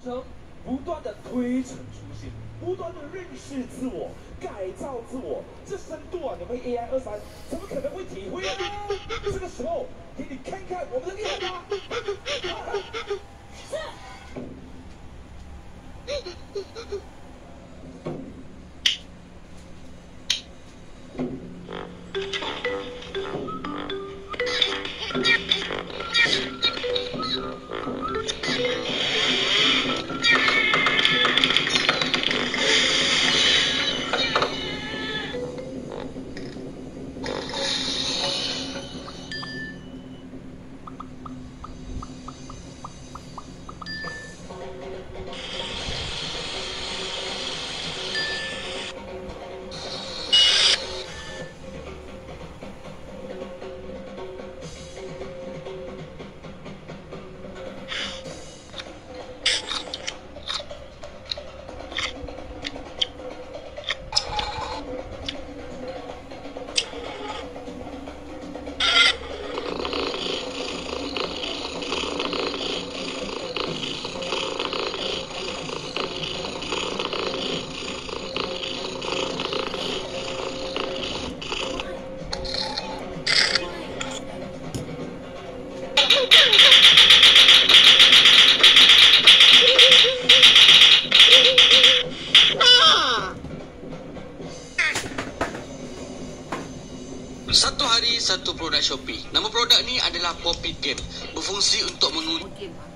程不断的推陈出新，不断的认识自我、改造自我，这深度啊，你们 AI23怎么可能会体会呢？这个时候，给你看看我们的厉害吧！是。 Satu hari, satu produk Shopee. Nama produk ni adalah Poppy Game. Berfungsi untuk menguji...